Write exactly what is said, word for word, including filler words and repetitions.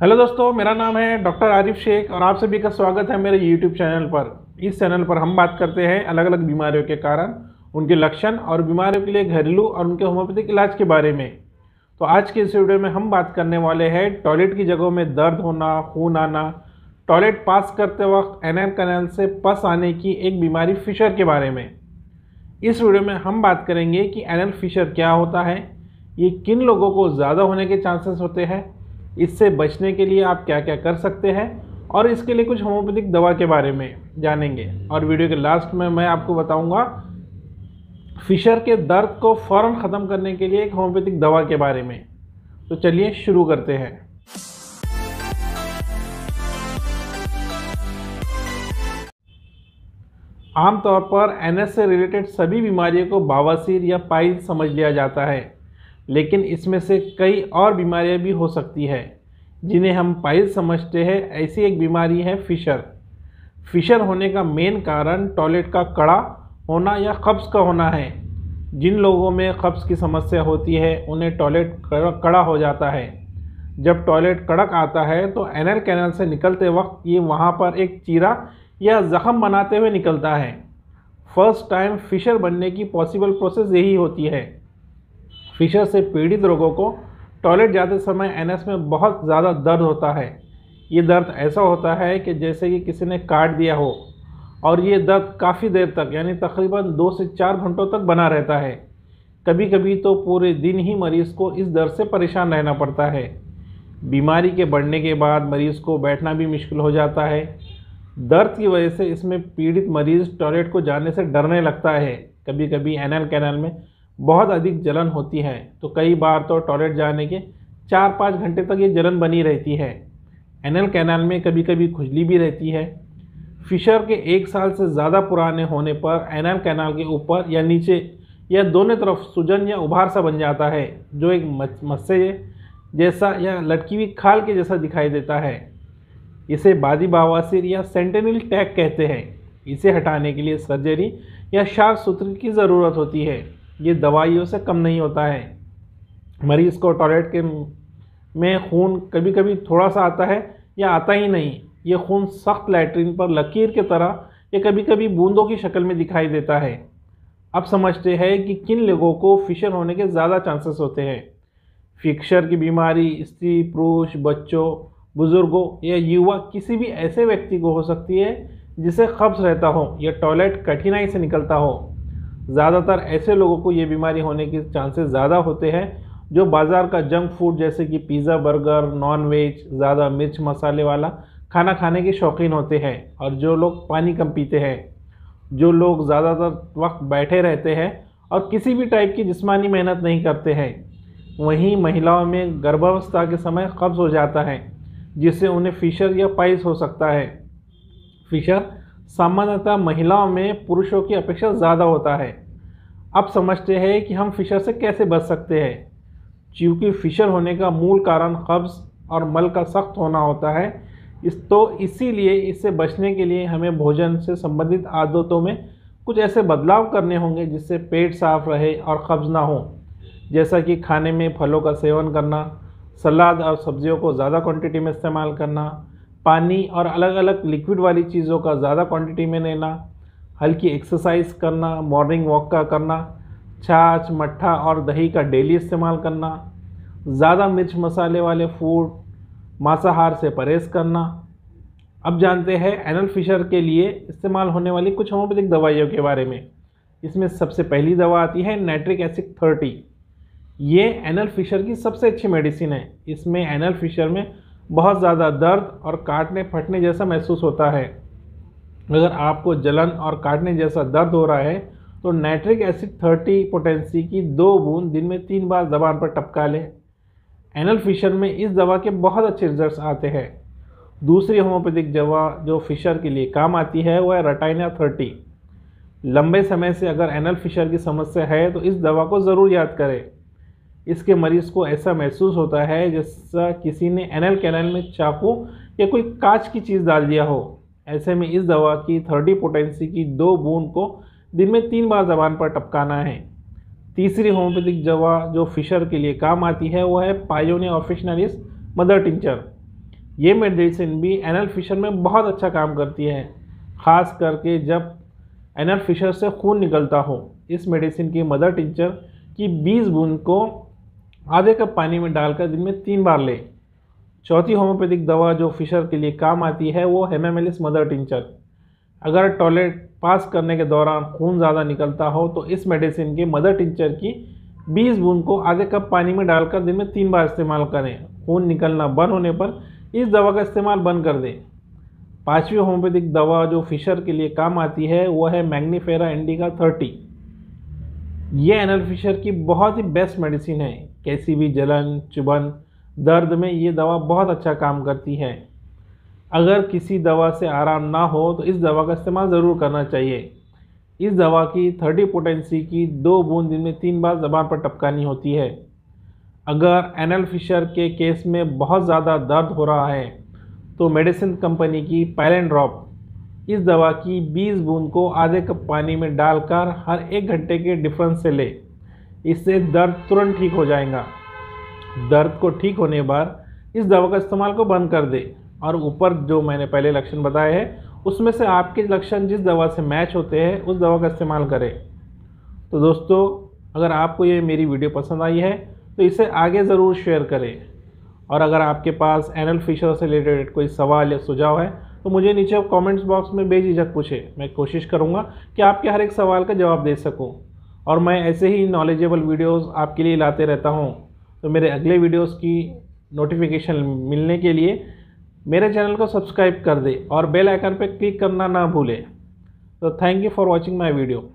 Hello दोस्तों, मेरा नाम है डॉक्टर आरिफ शेख और आप सभी का स्वागत है मेरे यूट्यूब चैनल पर। इस चैनल पर हम बात करते हैं अलग अलग बीमारियों के कारण, उनके लक्षण और बीमारियों के लिए घरेलू और उनके होम्योपैथिक इलाज के बारे में। तो आज के इस वीडियो में हम बात करने वाले हैं टॉयलेट की जगहों में दर्द होना, खून आना, टॉयलेट पास करते वक्त एनल कैनाल से पस आने की एक बीमारी फिशर के बारे में। इस वीडियो में हम बात करेंगे कि एनल फिशर क्या होता है, ये किन लोगों को ज़्यादा होने के चांसेस होते हैं, इससे बचने के लिए आप क्या क्या कर सकते हैं और इसके लिए कुछ होम्योपैथिक दवा के बारे में जानेंगे। और वीडियो के लास्ट में मैं आपको बताऊंगा फिशर के दर्द को फ़ौरन ख़त्म करने के लिए एक होम्योपैथिक दवा के बारे में। तो चलिए शुरू करते हैं। आमतौर पर एनएस से रिलेटेड सभी बीमारियों को बवासीर या पाइल्स समझ लिया जाता है, लेकिन इसमें से कई और बीमारियां भी हो सकती है जिन्हें हम पाइल्स समझते हैं। ऐसी एक बीमारी है फिशर। फिशर होने का मेन कारण टॉयलेट का कड़ा होना या कब्ज़ का होना है। जिन लोगों में कब्ज़ की समस्या होती है उन्हें टॉयलेट कड़ा हो जाता है। जब टॉयलेट कड़क आता है तो एनल कैनाल से निकलते वक्त ये वहाँ पर एक चीरा या ज़ख़म बनाते हुए निकलता है। फर्स्ट टाइम फिशर बनने की पॉसिबल प्रोसेस यही होती है। फिशर से पीड़ित लोगों को टॉयलेट जाते समय एनएस में बहुत ज़्यादा दर्द होता है। ये दर्द ऐसा होता है कि जैसे कि किसी ने काट दिया हो, और ये दर्द काफ़ी देर तक यानी तकरीबन दो से चार घंटों तक बना रहता है। कभी कभी तो पूरे दिन ही मरीज़ को इस दर्द से परेशान रहना पड़ता है। बीमारी के बढ़ने के बाद मरीज़ को बैठना भी मुश्किल हो जाता है। दर्द की वजह से इसमें पीड़ित मरीज़ टॉयलेट को जाने से डरने लगता है। कभी कभी एनल कैनाल में बहुत अधिक जलन होती है, तो कई बार तो टॉयलेट जाने के चार पाँच घंटे तक ये जलन बनी रहती है। एनल कैनाल में कभी कभी खुजली भी रहती है। फिशर के एक साल से ज़्यादा पुराने होने पर एनल कैनाल के ऊपर या नीचे या दोनों तरफ सूजन या उभार सा बन जाता है, जो एक मस्से जैसा या लटकी हुई खाल के जैसा दिखाई देता है। इसे बादी बवासीर या सेंटिनल टैग कहते हैं। इसे हटाने के लिए सर्जरी या शार्क सूत्र की ज़रूरत होती है। ये दवाइयों से कम नहीं होता है। मरीज़ को टॉयलेट के में खून कभी कभी थोड़ा सा आता है या आता ही नहीं। ये खून सख्त लैट्रिन पर लकीर की तरह या कभी कभी बूंदों की शक्ल में दिखाई देता है। अब समझते हैं कि किन लोगों को फिशर होने के ज़्यादा चांसेस होते हैं। फिशर की बीमारी स्त्री, पुरुष, बच्चों, बुज़ुर्गों या युवा किसी भी ऐसे व्यक्ति को हो सकती है जिसे कब्ज़ रहता हो या टॉयलेट कठिनाई से निकलता हो। ज़्यादातर ऐसे लोगों को ये बीमारी होने के चांसेस ज़्यादा होते हैं जो बाज़ार का जंक फूड जैसे कि पिज़्ज़ा, बर्गर, नॉन वेज, ज़्यादा मिर्च मसाले वाला खाना खाने के शौकीन होते हैं, और जो लोग पानी कम पीते हैं, जो लोग ज़्यादातर वक्त बैठे रहते हैं और किसी भी टाइप की जिस्मानी मेहनत नहीं करते हैं। वहीं महिलाओं में गर्भावस्था के समय कब्ज़ हो जाता है, जिससे उन्हें फिशर या पाइल्स हो सकता है। फिशर सामान्यतः महिलाओं में पुरुषों की अपेक्षा ज़्यादा होता है। अब समझते हैं कि हम फिशर से कैसे बच सकते हैं। चूँकि फिशर होने का मूल कारण कब्ज़ और मल का सख्त होना होता है, इस तो इसीलिए इससे बचने के लिए हमें भोजन से संबंधित आदतों में कुछ ऐसे बदलाव करने होंगे जिससे पेट साफ रहे और कब्ज़ ना हो। जैसा कि खाने में फलों का सेवन करना, सलाद और सब्जियों को ज़्यादा क्वांटिटी में इस्तेमाल करना, पानी और अलग अलग लिक्विड वाली चीज़ों का ज़्यादा क्वांटिटी में लेना, हल्की एक्सरसाइज करना, मॉर्निंग वॉक का करना, छाछ, मट्ठा और दही का डेली इस्तेमाल करना, ज़्यादा मिर्च मसाले वाले फूड, मांसाहार से परहेज़ करना। अब जानते हैं एनल फिशर के लिए इस्तेमाल होने वाली कुछ होम्योपैथिक दवाइयों के बारे में। इसमें सबसे पहली दवा आती है नाइट्रिक एसिड थर्टी। ये एनल फिशर की सबसे अच्छी मेडिसिन है। इसमें एनल फिशर में बहुत ज़्यादा दर्द और काटने फटने जैसा महसूस होता है। अगर आपको जलन और काटने जैसा दर्द हो रहा है तो नाइट्रिक एसिड थर्टी पोटेंसी की दो बूंद दिन में तीन बार ज़बान पर टपका लें। एनल फिशर में इस दवा के बहुत अच्छे रिजल्ट्स आते हैं। दूसरी होम्योपैथिक दवा जो फिशर के लिए काम आती है वह है रटाइना थर्टी। लंबे समय से अगर एनल फिशर की समस्या है तो इस दवा को ज़रूर याद करें। इसके मरीज़ को ऐसा महसूस होता है जैसा किसी ने एनल कैनाल में चाकू या कोई कांच की चीज़ डाल दिया हो। ऐसे में इस दवा की थर्टी पोटेंसी की दो बूंद को दिन में तीन बार ज़बान पर टपकाना है। तीसरी होम्योपैथिक दवा जो फिशर के लिए काम आती है वह है पायोनिया ऑफिशिनालिस मदर टिंचर। ये मेडिसिन भी एनल फिशर में बहुत अच्छा काम करती है, ख़ास करके जब एनल फिशर से खून निकलता हो। इस मेडिसिन की मदर टिंचर की बीस बूंद को आधे कप पानी में डालकर दिन में तीन बार लें। चौथी होम्योपैथिक दवा जो फिशर के लिए काम आती है वो हेमामेलिस मदर टिंचर। अगर टॉयलेट पास करने के दौरान खून ज़्यादा निकलता हो तो इस मेडिसिन के मदर टिंचर की बीस बूंद को आधे कप पानी में डालकर दिन में तीन बार इस्तेमाल करें। खून निकलना बंद होने पर इस दवा का इस्तेमाल बंद कर दें। पांचवी होम्योपैथिक दवा जो फिशर के लिए काम आती है वह है मैग्नीफेरा इंडिका थर्टी। ये एनल फिशर की बहुत ही बेस्ट मेडिसिन है। कैसी भी जलन, चुभन, दर्द में ये दवा बहुत अच्छा काम करती है। अगर किसी दवा से आराम ना हो तो इस दवा का इस्तेमाल ज़रूर करना चाहिए। इस दवा की थर्टी पोटेंसी की दो बूंद दिन में तीन बार ज़बान पर टपकानी होती है। अगर एनल फिशर के केस में बहुत ज़्यादा दर्द हो रहा है तो मेडिसिन कंपनी की पाइलेन ड्रॉप इस दवा की बीस बूंद को आधे कप पानी में डालकर हर एक घंटे के डिफरेंस से ले। इससे दर्द तुरंत ठीक हो जाएगा। दर्द को ठीक होने बाद इस दवा का इस्तेमाल को बंद कर दे और ऊपर जो मैंने पहले लक्षण बताए हैं उसमें से आपके लक्षण जिस दवा से मैच होते हैं उस दवा का इस्तेमाल करें। तो दोस्तों, अगर आपको ये मेरी वीडियो पसंद आई है तो इसे आगे ज़रूर शेयर करें। और अगर आपके पास एनल फिशर से रिलेटेड कोई सवाल या सुझाव है तो मुझे नीचे कमेंट्स बॉक्स में बेझिझक पूछें। मैं कोशिश करूँगा कि आपके हर एक सवाल का जवाब दे सकूँ। और मैं ऐसे ही नॉलेजेबल वीडियोस आपके लिए लाते रहता हूँ। तो मेरे अगले वीडियोस की नोटिफिकेशन मिलने के लिए मेरे चैनल को सब्सक्राइब कर दें और बेल आइकन पर क्लिक करना ना भूलें। तो thank you for watching my video.